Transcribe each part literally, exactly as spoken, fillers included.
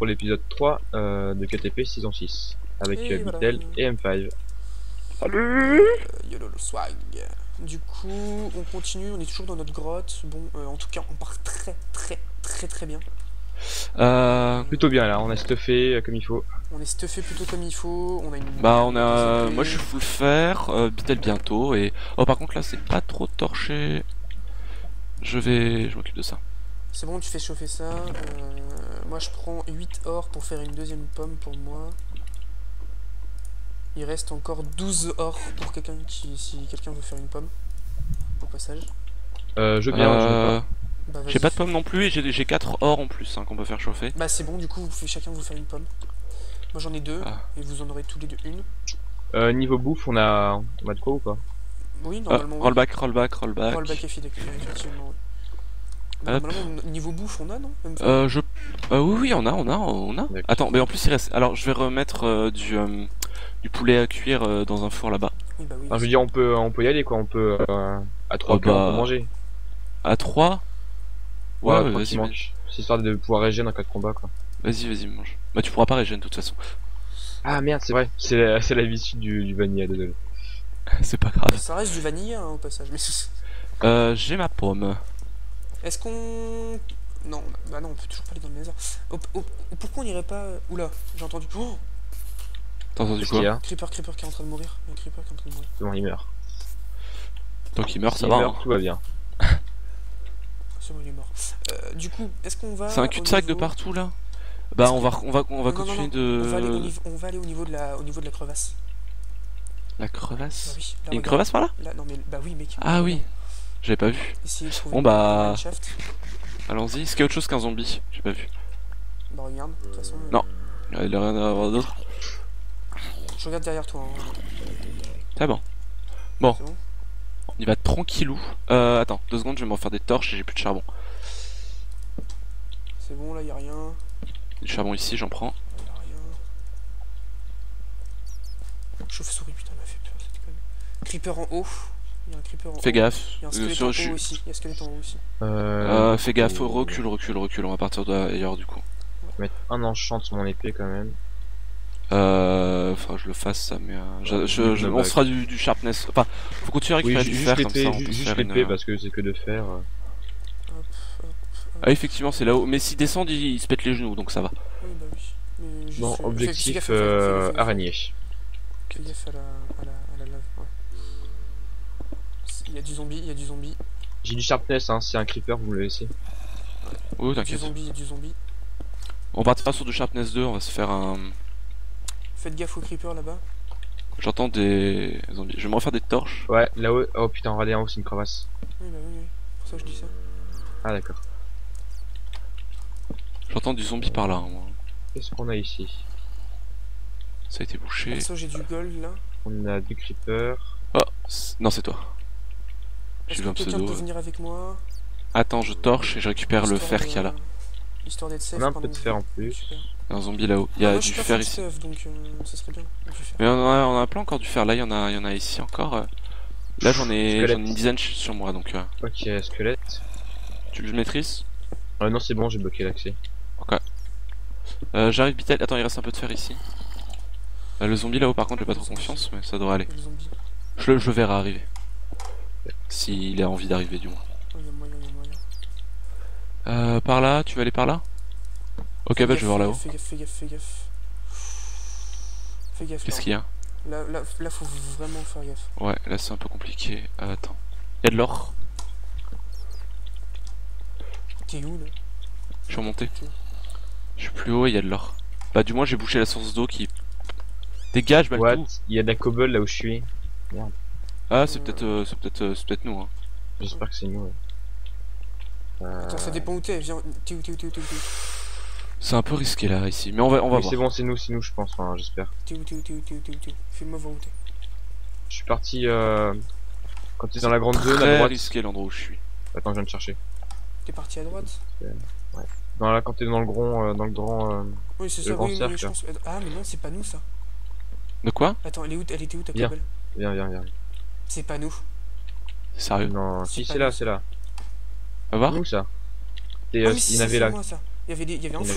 pour l'épisode trois euh, de K T P saison six avec Et euh, voilà. Bitel et M cinq. Salut. Euh, YOLO le swag. Du coup, on continue, on est toujours dans notre grotte. Bon, euh, en tout cas, on part très très très très bien. Euh, Plutôt bien là, on a stuffé euh, comme il faut. On est stuffé plutôt comme il faut. On a une. bah on des a, épées. moi je suis full fer, euh, Bitel bientôt et oh par contre là c'est pas trop torché. Je vais, je m'occupe de ça. C'est bon, tu fais chauffer ça. Euh, moi, je prends huit or pour faire une deuxième pomme pour moi. Il reste encore douze or pour quelqu'un qui, si quelqu'un veut faire une pomme. Au passage. Euh, je veux bien, je veux Euh, pas. Bah, j'ai vas-y. pas de pomme non plus et j'ai j'ai quatre or en plus hein, qu'on peut faire chauffer. Bah, c'est bon, du coup, vous pouvez chacun vous faire une pomme. Moi, j'en ai deux. Ah. Et vous en aurez tous les deux une. Euh, niveau bouffe, on a, on a de quoi ou pas? Oui, Ah, normalement. oui. rollback, rollback, rollback. Rollback effectivement, effectivement. Oui. Hop. Normalement, niveau bouffe, on a, non Même pas. Euh, je, euh, oui oui on a, on a, on a. D'accord. Attends, mais en plus il reste. Alors je vais remettre euh, du euh, du poulet à cuire euh, dans un four là-bas. Oui, bah oui. Enfin, je veux dire, on peut, on peut y aller quoi, on peut euh, à trois Oh, plans bah, pour manger. À trois. Ouais, ouais, vas-y tranquillement. mange. C'est histoire de pouvoir régénérer en cas de combat quoi. Vas-y, vas-y mange. Bah tu pourras pas régénérer de toute façon. Ah merde, c'est vrai, c'est la, c'est la vie du, du vanilla, désolé. C'est pas grave. Ça reste du vanilla hein, au passage. Mais Euh, j'ai ma pomme. est-ce qu'on. Non, bah non, on peut toujours pas aller dans le nether. Oh, oh, pourquoi on irait pas. Oula, j'ai entendu. Oh, T'as entendu Qu'est-ce qu'il y quoi? a? Creeper, Creeper qui est en train de mourir. Il y a un Creeper qui est en train de mourir. C'est bon, il meurt. Tant qu'il meurt, ça S'il va. meurt, Hein. tout va bien. C'est bon, il est mort. Euh, du coup, est-ce qu'on va. C'est un au cul-de-sac de niveau- partout là. Bah on va, on va, on va Non, non, continuer non, On va, aller au de. niveau, on va aller au niveau de la, au niveau de la crevasse. La Bah crevasse. oui. Là, Il y a une regarde. crevasse par là? Là, non mais bah oui mec. Ah oui. J'avais pas vu. Essayez de trouver Bon, une- bah. une shaft. Allons-y. Est-ce qu'il y a autre chose qu'un zombie? J'ai pas vu. Bah regarde, de toute façon. Non. Il y a rien à avoir d'autre. Je regarde derrière toi. Hein. C'est bon. Bon. C'est bon. On y va tranquillou. Euh, attends, deux secondes, je vais m'en faire des torches et j'ai plus de charbon. C'est bon, là y a rien. Du charbon ici, j'en prends. Y a rien. Chauve-souris, putain, elle m'a fait peur cette conne. Creeper en haut. Il y a un creeper en haut. Fais gaffe. Il y a un Euh, squelette sur- en je suis- haut aussi. Il y a un squelette en haut aussi. Euh, fais gaffe, faut recule, recule, recule. On va partir d'ailleurs du coup. mettre un enchant sur mon épée quand même. Euh, faudra que je le fasse ça, mais euh, je, je- je- on se fera du, du sharpness. Enfin, faut continuer à Oui, récupérer ju- du juste fer comme ça. l'épée, On peut ju- se juste faire une... l'épée parce que c'est que de fer. euh. Hop, hop, hop. Ah, effectivement, c'est là-haut. Mais s'ils descendent, ils, ils se pètent les genoux, donc ça va. Oui, bah oui. Mais juste, Bon, euh, fais- fais objectif gaffe, fais gaffe, fais euh, gaffe, fais gaffe. araignée. Fais gaffe à la, à la, à la lave. Ouais. Il y a du zombie, il y a du zombie. J'ai du sharpness, hein, c'est un creeper, vous me le laissez. Oh, Du t'inquiète. zombie, il y a du zombie. On partira sur du sharpness deux, on va se faire un. Faites gaffe aux creepers là-bas. J'entends des zombies. Je vais me refaire des torches. Ouais, là-haut, oh putain, regardez en haut, c'est une crevasse. Oui, bah oui, oui. C'est pour ça que je dis ça. Ah d'accord. J'entends du zombie par là, hein, moi. Qu'est-ce qu'on a ici? Ça a été bouché. Perso, j'ai du gold là. On a du creeper. Oh, c'est- non, c'est toi. J'ai Est-ce vu que un quelqu'un pseudo. peut venir avec moi? Attends, je torche et je récupère le Histoire fer de- qu'il y a là. Histoire d'être safe. On a un pendant peu de que je- fer en plus. Super. Il y a un zombie là-haut. Il y Ah, a moi, je du suis pas fer full ici. stuff, donc euh, ça serait bien. Du fer. Mais on a, on a plein encore du fer. Là, il y en a, il y en a ici encore. euh. Là, j'en ai, Squelette. j'en ai une dizaine ch- sur moi, donc euh, Ok, squelette. tu le maîtrises. Euh, non, c'est bon, j'ai bloqué l'accès. Euh, J'arrive, Bitel. Attends, il reste un peu de fer ici. Euh, le zombie là-haut, par contre, j'ai pas trop confiance, mais ça devrait aller. Il y a le zombie. Je le, je le verrai arriver. S'il a envie d'arriver, du moins. Oh, il y a moyen, il y a moyen. Euh, par là, tu vas aller par là? Ok, Fais bah gaffe, je vais voir fais là-haut. gaffe, Fais gaffe, fais gaffe, fais gaffe. Fais gaffe. Qu'est-ce là. qu'il y a? Là, là, là, faut vraiment faire gaffe. Ouais, là c'est un peu compliqué. Euh, attends. Il y a de l'or. T'es où là? Je suis remonté. Ok. Je suis plus haut et il y a de l'or. Bah du moins j'ai bouché la source d'eau qui... Dégage, What? Baltou. Il y a de la cobble là où je suis. Ah, c'est peut-être euh, c'est peut-être euh, c'est peut-être nous. Hein. J'espère que c'est nous. Ouais. Euh... Attends, ça dépend où t'es. Viens, t'es où, t'es où, t'es où, t'es où, t'es où C'est un peu risqué là ici, mais on va on va Oui, voir. c'est bon, c'est nous, c'est nous, je pense. Enfin, j'espère. T'es où, t'es où, t'es où, t'es où, t'es où, t'es où Fais-moi voir où t'es. Je suis parti euh... quand tu es dans la grande zone à Très droite. risqué l'endroit où je suis. Attends, je viens de chercher. T'es parti à droite? Dans la quand t'es dans le grand, euh, dans le grand. Euh... Oui, c'est Le ça, grand oui, oui, cercle, je là. pense. Ah, mais non, c'est pas nous ça. De quoi? Attends, elle est où, elle était où ta Viens. cobble? Viens, viens, viens. C'est pas nous. Sérieux? Non, C'est si pas c'est là, nous. c'est là. Va voir? Nous ça. Et, Ah euh, oui, si, il y si, en avait c'est là. moi ça. Il y avait, des, il y avait un Il y en fou avait là. derrière.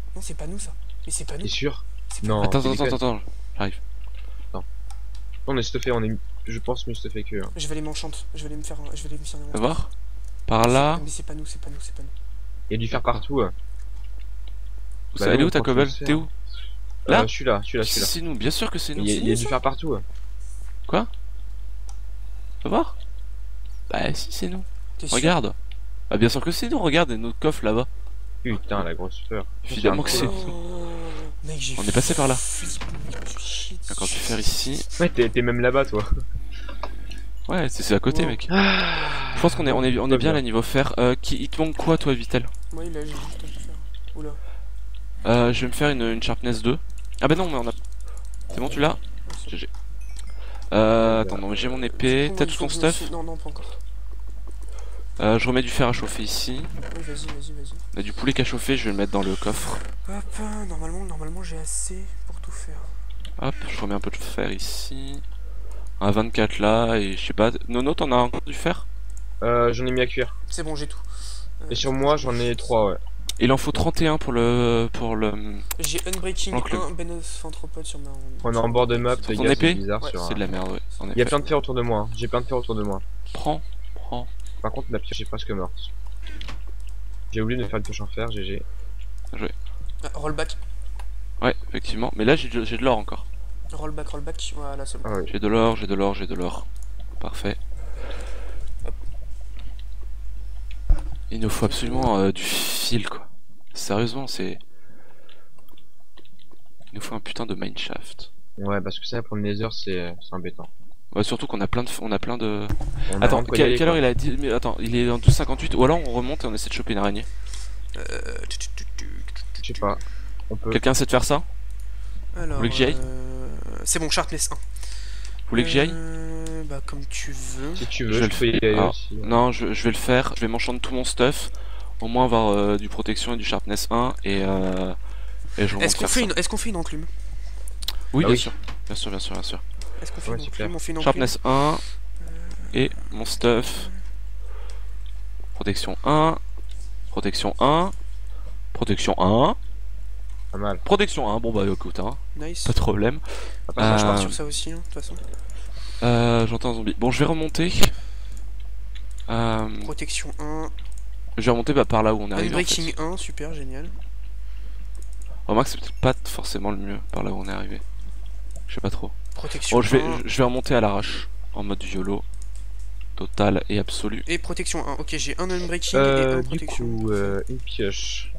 Non, c'est pas nous ça. Mais c'est pas nous. T'es sûr? C'est pas Non. Attends, tu attends, attends, déconnes. attends, j'arrive. On est stuffé, on est. Je pense mieux stuffé que. Je vais aller m'enchante. Je vais aller me faire. Je vais aller me faire. Fais voir. Par là. Mais c'est pas nous, c'est pas nous, c'est pas nous. Et du faire partout. euh. Ça, Bah elle est non, où ta faut cobble? le faire. T'es où? Euh, Là je suis là, je suis là, je suis Si, là. c'est nous, bien sûr que c'est nous. Il y a, c'est il y a nous, du ça faire partout. euh. Quoi? Fais voir. Bah si, c'est nous. T'es sûr? Regarde. Bah bien sûr que c'est nous, regarde, il y a notre coffre là-bas. Putain, la grosse peur. Évidemment que c'est. Oh, mec, j'ai On est passé par là. flippé, je me suis chié Quand tu dessus. fais ici. Ouais, t'es t'es même là-bas, toi. Ouais, c'est c'est à côté, Oh. mec. Ah, Je pense qu'on est, on est, on est bien là niveau fer. Euh, qui, il te manque quoi, toi, Vitel? Moi, il a juste à le faire. Oula. Euh, je vais me faire une, une sharpness deux. Ah bah non, mais on a. C'est bon, tu l'as? Ouais, c'est G G. Euh, attends, non, j'ai mon épée. bon. T'as Il tout faut ton que je me stuff? suis- Non, non, pas encore. Euh, je remets du fer à chauffer ici. Oui, vas-y, vas-y, vas-y. On a du poulet qu'à chauffer, je vais le mettre dans le coffre. Hop, normalement, normalement, j'ai assez pour tout faire. Hop, je remets un peu de fer ici. Un vingt-quatre là, et je sais pas. Nono, t'en as encore du fer? Euh, j'en ai mis à cuire. C'est bon, j'ai tout. Euh, Et sur moi, j'en ai trois, ouais. Il en faut trente et un pour le. pour le. J'ai Unbreaking Enclume. un, Ben of Anthropode sur ma. On est en bord de map, Sur les ton gars, épée c'est bizarre. Ouais, sur C'est un- de la merde, ouais. En Il y a effet. plein de fer autour de moi. hein. J'ai plein de fer autour de moi. Prends, prends. Par contre, la pierre, j'ai presque morte. J'ai oublié de faire une touche en fer, G G. Ah, rollback, Ouais, effectivement. Mais là, j'ai de, j'ai de l'or encore. rollback, rollback. Voilà, c'est bon. Ah ouais. J'ai de l'or, j'ai de l'or, j'ai de l'or. Parfait. Il nous faut absolument euh, du fil, quoi. Sérieusement, c'est. Il nous faut un putain de mineshaft. Ouais, parce que ça, pour le Nether, c'est c'est embêtant. Ouais, surtout qu'on a plein de. On a plein de. On a Attends, vraiment quoi y quelle, aller, quelle quoi. heure il a dit mais attends, il est en douze cinquante-huit ou alors on remonte et on essaie de choper une araignée. Euh, tu- tu- tu- tu- tu- Je sais tu- pas. On peut. Quelqu'un sait de faire ça? Alors, voulez que j'y aille euh, c'est bon, Sharpness un. Vous voulez que j'y aille? Euh, Bah, comme tu veux. Si tu Je veux, vais je le peux y aller faire. aussi. ouais. Non, je, je vais le faire, je vais m'enchanter tout mon stuff, au moins avoir euh, du protection et du sharpness un et, euh, et je remonte Est-ce qu'on faire fait, ça. une... Est qu'on fait une enclume? Oui, Ah bien oui. sûr, bien sûr, bien sûr, bien sûr. Est-ce qu'on fait Ouais, une c'est enclume? clair. On fait une enclume. Sharpness un et mon stuff. Protection un, protection un, protection un, Pas mal. protection un, bon bah écoute, hein, Nice. pas de problème. Moi, je pars Euh, sur ça aussi, hein, de toute façon. Euh, j'entends un zombie. Bon, je vais remonter. Euh, Protection un. je vais remonter bah, par là où on est arrivé. En fait. Unbreaking un, super, génial. Remarque, c'est peut-être pas forcément le mieux par là où on est arrivé. Je sais pas trop. Protection Bon, je vais, un. je vais remonter à l'arrache en mode YOLO. Total et absolu. Et protection un. Ok, j'ai un Unbreaking et Euh, un du protection. coup, euh, une pioche.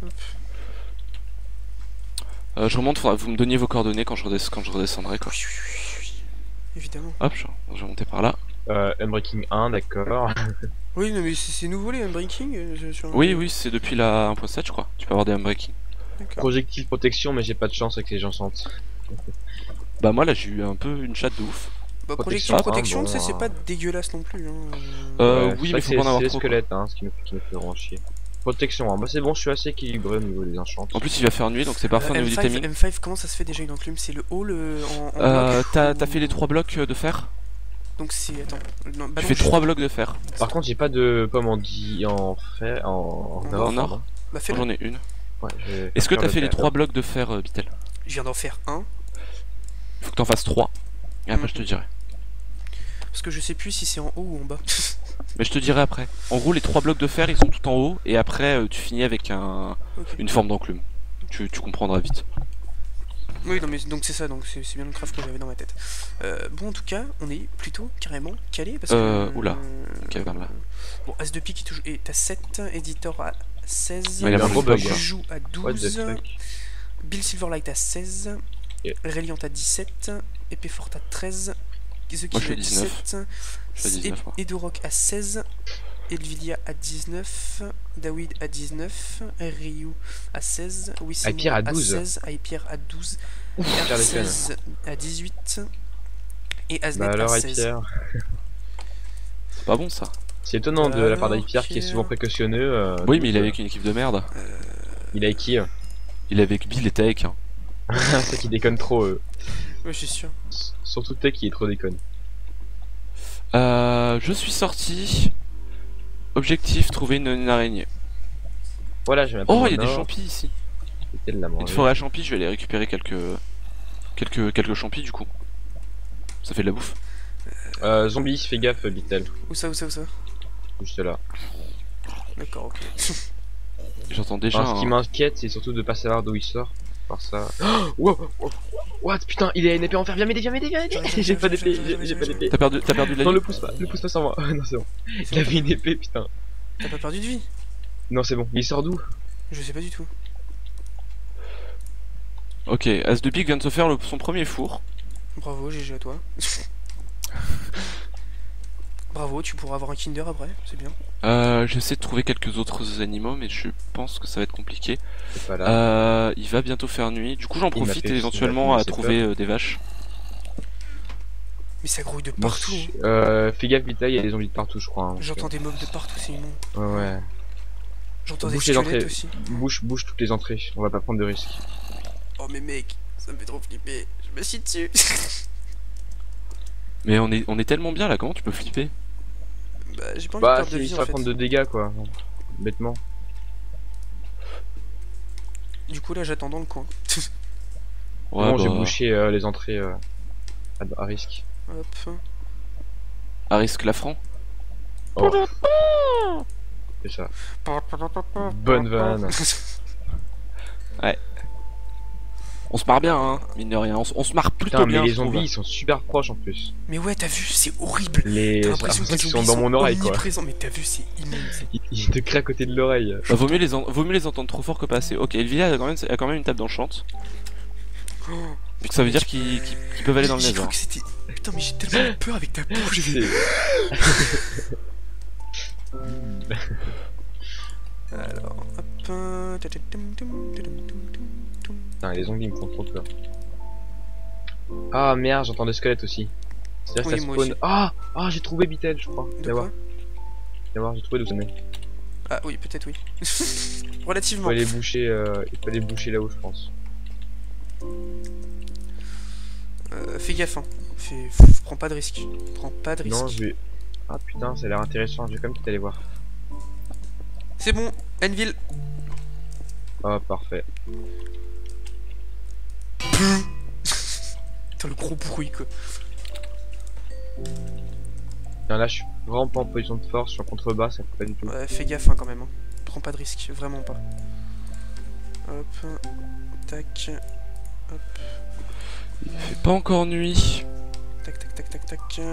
Euh, je remonte, faudra que vous me donniez vos coordonnées quand je, redesc quand je redescendrai. Quoi. Oui, oui, oui, oui. Évidemment. Hop, je, je vais monter par là. Euh, Unbreaking un, d'accord. Oui, non, mais c'est c'est nouveau les Unbreaking euh, je- sur- Oui, oui, c'est depuis la un point sept, je crois. Tu peux avoir des unbreaking. D'accord. Projectile protection, mais j'ai pas de chance avec les gens sentent. Bah, moi là, j'ai eu un peu une chatte de ouf. Bah, protection, protection, hein, protection, bon, tu sais, c'est hein. pas dégueulasse non plus. Hein. Euh, Ouais, oui, c'est mais vrai faut que pas en c'est- avoir c'est les trop, quoi. squelettes, hein, ce qui me, qui me fait vraiment chier. Protection, hein. Bah c'est bon, je suis assez équilibré au niveau des enchants. En plus, il va faire nuit, donc c'est parfait au Euh, niveau du M cinq, timing. M cinq, comment ça se fait déjà une enclume? C'est le haut, le. En, en Euh, bloc t'as ou- t'as fait les trois blocs de fer? Donc c'est. Attends. Non, bah Tu non, fais je- trois blocs de fer. Par contre, j'ai pas de pommes en di... en fait, en, En or. or. pardon. Bah fais Moi, j'en ai une. Ouais, je vais Est-ce que faire t'as le fait les faire. trois blocs de fer, euh, Bitel? Je viens d'en faire un. Il faut que t'en fasses trois. Et après, Mhm. je te dirai. Parce que je sais plus si c'est en haut ou en bas. Mais je te dirai après. En gros, les trois blocs de fer, ils sont tout en haut. Et après, euh, tu finis avec un... Ok. une forme d'enclume. Tu, tu comprendras vite. Oui, non, mais donc c'est ça, donc c'est c'est bien le craft que j'avais dans ma tête. Euh, bon, en tout cas, on est plutôt carrément calé parce que. Euh, oula. Ok, vers là. Bon, As de pique qui touche. Et t'as sept, Editor à seize, Mais il a un mangé gros une bug, pomme, tu quoi. joues à What the douze, fuck. Bill Silverlight à seize, Yeah. Reliant à dix-sept, Épée Forte à treize, The Moi, je Kill fais à dix-neuf. dix-sept, Je fais dix-neuf, moi. Edorok à seize, Elvilia à dix-neuf, Dawid à dix-neuf, Ryu à seize, Wissimon Hyper à douze. seize, Hyper à douze, Pierre déconne. seize à dix-huit et Aznet Bah alors, à seize. Hyper. C'est pas bon, ça. C'est étonnant de la part Alors, d'Hyper qui est Pierre. souvent précautionneux. euh, Oui, donc, mais il est euh, avec une équipe de merde. Il est avec qui euh Il est avec Bill et Tech. Hein. C'est qu'il déconne trop. euh. Ouais, je suis sûr. S- Surtout Tech, il est trop déconne. Euh, je suis sorti. Objectif, trouver une, une araignée. Voilà, j'ai ma Oh, pomme il y a en des or. champis ici. Bitel l'a Une mangé. forêt à champis, je vais aller récupérer quelques quelques quelques champis du coup. Ça fait de la bouffe. Euh, zombie, fais gaffe, Bitel. Où ça, où ça, où ça? Juste là. D'accord, ok. J'entends déjà Alors, ce qui un... m'inquiète, c'est surtout de pas savoir d'où il sort. Par ça. Oh, wow, wow, what, putain, il a une épée en fer. Viens m'aider, viens m'aider, viens m'aider. J'ai pas d'épée, j'ai j'ai pas d'épée. T'as perdu, t'as perdu de la Non, vie. le pousse pas, le pousse pas sur moi. Non, c'est bon. Il avait une épée, putain. T'as pas perdu de vie? Non, c'est bon. Il sort d'où? Je sais pas du tout. Ok, As de pique vient de se faire le- son premier four. Bravo, G G à toi. Bravo, tu pourras avoir un Kinder après, c'est bien. Euh, j'essaie de trouver quelques autres animaux, mais je pense que ça va être compliqué. C'est pas là. Euh, il va bientôt faire nuit. Du coup, j'en Il m'a profite fait- éventuellement il m'a à fait trouver euh, des vaches. Mais ça grouille de Bon, partout. hein. euh, fais gaffe, Bitel, il y a des zombies de partout, je crois. hein. J'entends des mobs de partout, c'est immonde. Ouais, ouais. J'entends des Bouge les squelettes entrées. aussi. Bouge, bouge toutes les entrées. On va pas prendre de risques. Oh mais mec, ça me fait trop flipper. Je me chie dessus. Mais on est, on est tellement bien là, comment tu peux flipper? Bah j'ai pas envie de Bah, perdre de c'est vie ça en va fait. prendre de dégâts, quoi. Bêtement. Du coup là j'attends dans le coin. Ouais, bon, j'ai bah, bouché euh, les entrées euh, à, à risque. Hop. à risque la franc. Oh. C'est ça. Bonne vanne. On se marre bien, hein, mine de rien. On, se- on se marre plutôt Putain, mais bien. les je trouve. zombies ils sont super proches en plus. Mais ouais t'as vu, c'est horrible. Les T'as j'ai l'impression que l'impression les qu'ils zombies sont dans mon oreille quoi. omniprésents. Mais t'as vu, c'est immense. Ils, ils te créent à côté de l'oreille. Bah, vaut mieux les, en- vaut mieux les entendre trop fort que pas assez. Ok, Elvia a quand même, a quand même une table d'enchant. Oh, Donc ça veut dire qu'ils qu'ils- qu'ils peuvent aller dans le j'ai nether. cru que c'était... Putain mais j'ai tellement eu peur avec ta bouche. J'ai fait... C'est- Alors, hop. euh, Putain, les zombies me font trop peur. Ah merde, j'entends des squelettes aussi. C'est-à-dire que Oui, ça moi spawn. aussi. Ah Ah, j'ai trouvé Bitel, je crois. De Viens voir, quoi? viens voir, j'ai trouvé d'où ça venait. Ah oui, peut-être oui. Il faut Relativement. aller boucher, euh, il faut aller boucher là-haut, je pense. Euh, fais gaffe, hein. Fais... f- Prends pas de risque. Prends pas de risque. Non, je vais. Ah putain, ça a l'air intéressant, je vais quand même peut-être aller voir. C'est bon, Enville. Ah, parfait. Putain, le gros bruit quoi. Tiens, là, je suis vraiment pas en position de force, je suis en contrebas, ça fait pas du tout. Ouais, fais gaffe hein, quand même. Hein. Prends pas de risque, vraiment pas. Hop. Tac. Hop. Il fait pas encore nuit. Tac, tac, tac, tac, tac.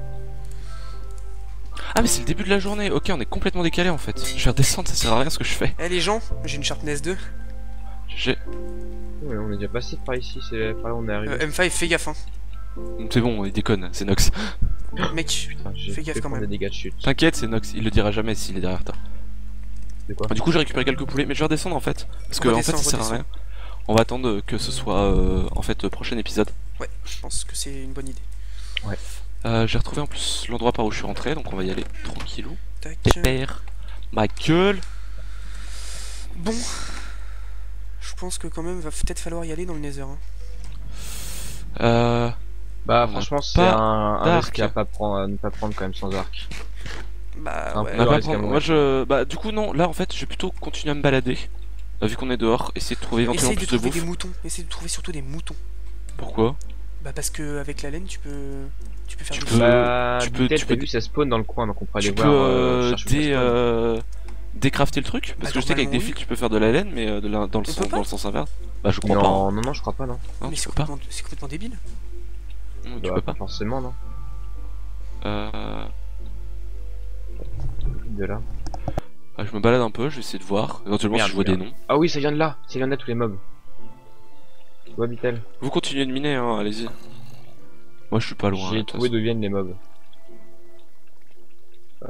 Ah mais c'est le début de la journée. Ok, on est complètement décalé en fait. Je vais redescendre, ça sert à rien ce que je fais. Eh les gens, j'ai une Sharpness deux. J'ai... Ouais, on est déjà passé par ici, c'est par là où on est arrivé. Euh, M cinq, fais gaffe hein. C'est bon, il déconne, c'est Nox. Mec, Putain, j'ai fais gaffe fait quand prendre même. des dégâts de chute. T'inquiète, c'est Nox, il le dira jamais s'il est derrière toi. C'est quoi? Du coup, j'ai récupéré quelques poulets, mais je vais redescendre en fait. Parce que en fait, Redescends, ça sert à redescends. rien. On va attendre que ce soit euh, en fait prochain épisode. Ouais, je pense que c'est une bonne idée. Euh, j'ai retrouvé en plus l'endroit par où je suis rentré, donc on va y aller tranquillou. Tac. Pépère. Ma gueule. Bon. Je pense que quand même va peut-être falloir y aller dans le Nether. Hein. Euh... Bah, On a franchement, c'est pas un, un d'arc. risque à, pas prendre, à ne pas prendre quand même sans arc. Bah Un ouais. peu. on va Ouais, pas risque à prendre- mourir. Moi je... Bah du coup non, là en fait je vais plutôt continuer à me balader. euh, Vu qu'on est dehors, essayer de trouver éventuellement Essaye de plus de trouver bouffe. des moutons. Essaye de trouver surtout des moutons. Pourquoi? Bah parce que avec la laine tu peux tu peux faire Tu des peux- Bah, tu peux- Bitel, tu t'as peux- vu, ça spawn dans le coin, donc on pourrait aller Tu peux voir. euh, chercher où ça dé, spawn. euh, décrafter le truc? Parce Bah, que je sais qu'avec des normalement, fils tu peux faire de la laine, mais euh, de la- dans, le On sens, peut pas dans le sens inverse. Bah je crois pas. Non, hein. non, non, je crois pas, non. Non, Mais tu c'est peux pas. complètement, c'est complètement débile. Non, tu Bah, peux pas. forcément, non. Euh... De là. ah, je me balade un peu, je vais essayer de voir. Éventuellement Merde, si je vois merde. des noms. Ah oui, ça vient de là, ça vient de là tous les mobs. Tu vois, Bitel? Vous continuez de miner, hein, allez-y. Moi je suis pas loin. J'ai de toute trouvé façon. d'où viennent les mobs. Euh...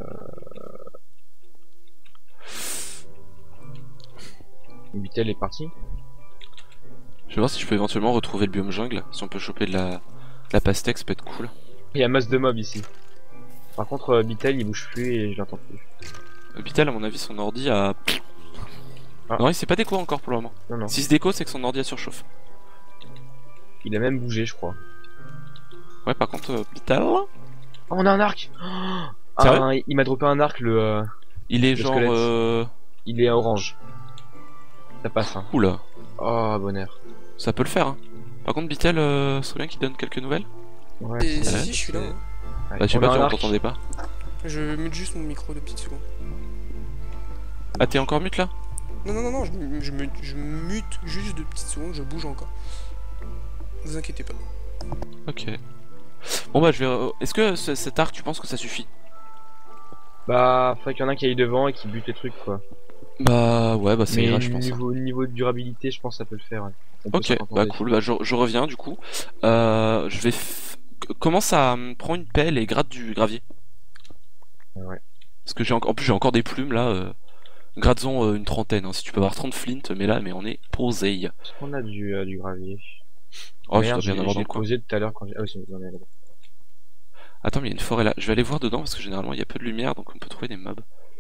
Bitel est parti. Je vais voir si je peux éventuellement retrouver le biome jungle. Si on peut choper de la, de la pastèque, ça peut être cool. Il y a masse de mobs ici. Par contre, euh, Bitel il bouge plus et je l'entends plus. Vital, à mon avis, son ordi a. Ah. Non, il s'est pas déco encore pour le moment. Non, non. S'il se déco, c'est que son ordi a surchauffe. Il a même bougé, je crois. Ouais, par contre, euh, Vital, Oh, on a un arc. Oh, Sérieux un- il m'a droppé un arc, le. euh, il est Le genre. squelette. Euh... il est orange. Ça passe, hein. Oula. Oh, bonheur. Ça peut le faire, hein. Par contre, Bitel, euh, ce serait bien qu'il donne quelques nouvelles. Ouais, Et c'est- si, je suis là. c'est- hein. Ouais, Bah, je sais on pas, a tu un on arc. t'entendait pas. Je mute juste mon micro de petites secondes. Ah, t'es encore mute là? Non, non, non, non, je, mu- je, mute, je mute juste de petites secondes, je bouge encore. Ne vous inquiétez pas. Ok. Bon, bah, je vais. euh, Est-ce que ce- cet arc, tu penses que ça suffit? Bah, faudrait qu'il y en a un qui aille devant et qui bute les trucs, quoi. Bah, ouais, bah, ça Mais ira, je pense. hein. niveau, niveau de durabilité, je pense que ça peut le faire. Ouais. On peut Ok, s'en bah contenter. cool, bah je, je reviens du coup. Euh, je vais f- commence à euh, prendre une pelle et gratte du gravier. Ouais. Parce que j'ai encore, en plus j'ai encore des plumes là. Euh, gratte-en euh, une trentaine. Hein, si tu peux avoir trente flint, mais là, mais on est posé. Est-ce qu'on a du, euh, du gravier? Oh, Merde, je dois bien j'ai avoir dans j'ai le coin. posé tout à l'heure quand j'ai... Ah oui, c'est j'en ai là-bas. Attends, mais il y a une forêt là. Je vais aller voir dedans parce que généralement il y a peu de lumière, donc on peut trouver des mobs.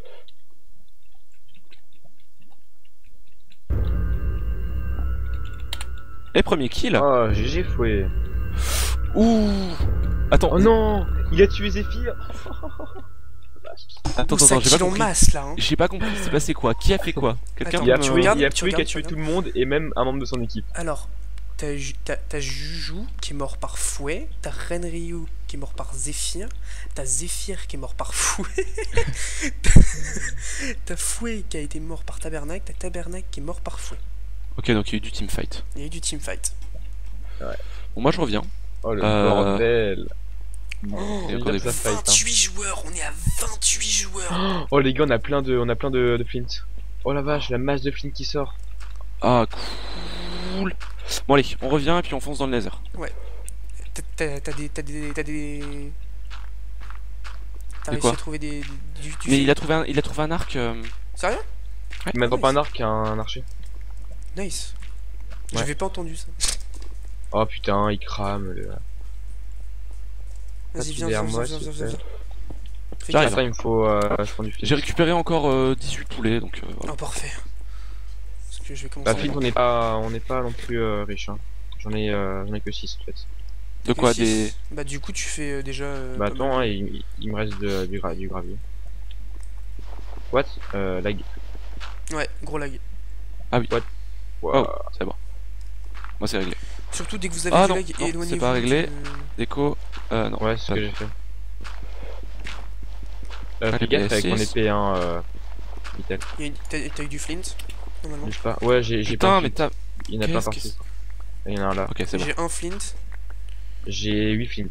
Et premier kill. Oh, G G fouet. Ouh. Attends, Oh non, il a tué Zephyr. attends, Ouh, ça attends, j'ai pas kill en compris. masse là. Hein. J'ai pas compris, c'est passé quoi? Qui a fait quoi? Quelqu'un Attends, Il a me- tué, regarde, il a tu tué, qui a regardes, tué tu tout le monde et même un membre de son équipe. Alors, t'as Ju- t'as- t'as Juju qui est mort par fouet, t'as Renryu qui est mort par Zephyr, t'as Zephyr qui est mort par fouet, t'as- t'as fouet qui a été mort par Tabernacle, t'as Tabernacle qui est mort par fouet. Ok, donc il y a eu du teamfight. Il y a eu du teamfight. Bon, moi je reviens. Oh le Euh, bordel. Oh, Il y a encore des ça fight, hein. vingt-huit joueurs, on est à vingt-huit joueurs. Oh les gars, on a plein de, on a plein de, de flint. Oh la vache, la masse de flint qui sort. Ah, cool. Bon, allez, on revient et puis on fonce dans le laser. T'as- T'as t'as des... T'as des... T'as des... T'as De réussi quoi à trouver des... Du, du Mais fil. il a trouvé un, il a trouvé un arc. euh, Sérieux? Il m'a nice. pas un arc, un archer. Nice. Ouais. J'avais pas entendu ça. Oh putain, il crame. Le... Vas-y, tu viens, derrière viens, moi, viens, s'il viens, te viens, plaît. viens. Fais J'arrive. gaffe. Attends, il me faut, euh, je prends du flint. J'ai récupéré encore euh, dix-huit poulets, donc euh, voilà. Oh, parfait. Parce que je vais commencer Bah à- flint, on n'est pas, on n'est pas non plus euh, riche. Hein. J'en ai, euh, j'en ai que six en fait. De quoi Que des. six. Bah du coup tu fais euh, déjà... euh, Bah pas attends, mal. hein, il, il me reste de, du, gra du gravier. What? Euh, lag. Ouais, gros lag. Wow. Oh, c'est bon. Moi c'est réglé. Surtout dès que vous avez Ah du non, lag, non, éloignez-vous. c'est pas réglé. de- Déco. Euh, non. Ouais, c'est ce ça- que j'ai fait. Euh, Allez, fais gaffe avec mon six. épée, hein, euh, Vital. Il y a une- T'as t'as eu du flint, normalement. Bouge pas. Ouais, j'ai, j'ai Putain, pas. mais t'as. Il y en a plein qu'est-ce partout. que Il y en a un là. Ok, c'est bon. J'ai un flint. J'ai huit flint.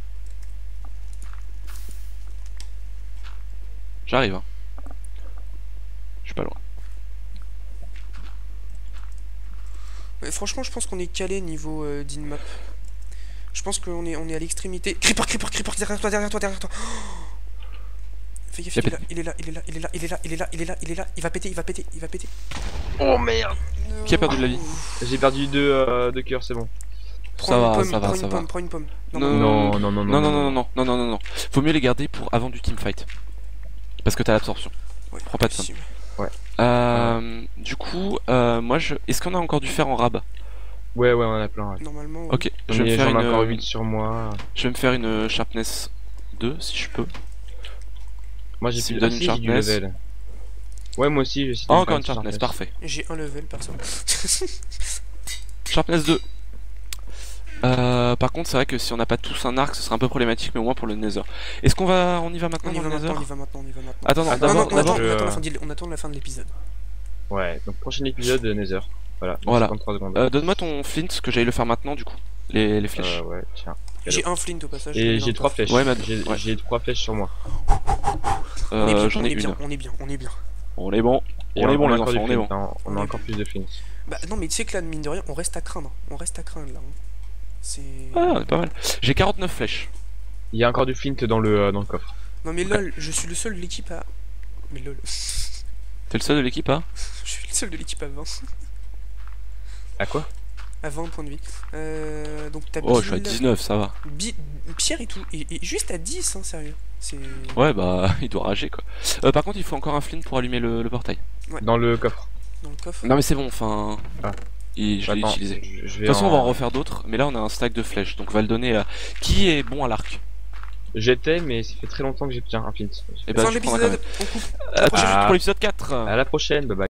J'arrive. Hein. Je suis pas loin. Ouais, franchement, je pense qu'on est calé niveau euh, d'in-map. Je pense qu'on est, on est à l'extrémité. Creeper, creeper, creeper, derrière toi, derrière toi, derrière toi. Oh, fais gaffe, Il a il est là, il est là, il est là, il est là, il est là, il est là, il est là, il est là. Il va péter, il va péter, il va péter. Oh merde! Qui a perdu de la vie? J'ai perdu deux, euh, deux cœurs, c'est bon. Prends Ça une va, pomme, ça va, prends ça une va. pomme, prends une pomme. Non, Non, non, non, Non, non, non, non, non, non, non, non. Faut mieux les garder pour avant du teamfight. Parce que t'as l'absorption. Ouais, Prends pas de possible. Euh, du coup, euh, moi je. Est-ce qu'on a encore du fer en rab? Ouais, ouais, on en a plein. Ouais. Normalement. ouais. Ok, je J'en vais me ai, faire j'en ai une. encore euh, huit sur moi. Je vais me faire une sharpness deux si je peux. Moi j'ai s'il plus me de donne une ah, si, j'ai du sharpness. level. Ouais, moi aussi, j'ai essayé de Ah, me encore faire une sharpness, parfait. J'ai un level, perso. Sharpness deux. Euh, par contre, c'est vrai que si on n'a pas tous un arc, ce serait un peu problématique, mais au moins pour le Nether. Est-ce qu'on va, on y va maintenant On y dans va le Nether? maintenant, on y va maintenant, on y va maintenant. Attends, non, Attends, Non, non, d'abord, on attend, d'abord. je- on attend la fin de- on attend la fin de l'épisode. Ouais, donc prochain épisode de Nether. Voilà, dans Voilà. cinquante-trois secondes. Euh, donne-moi ton flint, que j'allais le faire maintenant du coup. Les, les flèches. Euh, ouais, tiens. J'ai un flint au passage. je le Et mets dans j'ai le trois coffre. flèches. Ouais, mais- J'ai ouais. j'ai trois flèches sur moi. On est Euh, bien, J'en on ai est une. bien, on est bien, on est bien. On est bon. Et On est bon a les encore enfants, du on est flint, bon. hein. On On a est encore plus de flint. Bah non, mais tu sais que là, mine de rien, on reste à craindre. On reste à craindre là. hein. C'est. Ah, on est pas mal. J'ai quarante-neuf flèches. Il y a encore du flint dans le, euh, dans le coffre. Non mais lol, je suis le seul de l'équipe à. Mais lol. T'es le seul de l'équipe, hein? Je suis le seul de l'équipe à vingt. À quoi? À vingt points de vie. Euh, donc t'as Oh, je suis à Bill, dix-neuf, ça va. Bi- Pierre et tout. Et, et juste à dix, hein, sérieux. C'est. Ouais, bah, il doit rager quoi. Euh, par contre, il faut encore un flint pour allumer le, le portail. Dans le coffre. Dans le coffre. Non, mais c'est bon, enfin. Ah. il- je l'ai Attends, utilisé. je- je De vais toute façon, on va en en... refaire d'autres, mais là on a un stack de flèches, donc on va le donner à. Qui est bon à l'arc? J'étais, mais ça fait très longtemps que j'ai bien un flint. Et bah, Fin de tu prendras quand l'épisode, même. on coupe. Euh, prochaine. pour l'épisode quatre. À la prochaine, bye bye.